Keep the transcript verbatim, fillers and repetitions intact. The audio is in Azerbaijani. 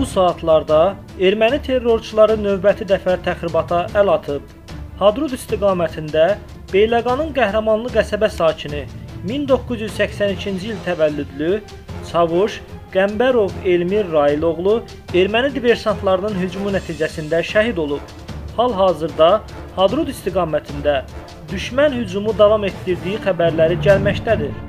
saatlarda erməni terrorçuları növbəti dəfə təxribata əl atıb. Hadrut istiqamətində Beyləqanın qəhrəmanlı qəsəbə sakini min doqquz yüz səksən ikinci il təvəllüdlü Çavuş Qəmbərov Elmir Railoğlu erməni diversantlarının hücumu nəticəsində şəhid olub. Hal-hazırda Hadrut istiqamətində düşmən hücumu davam etdirdiyi xəbərləri gəlməkdədir.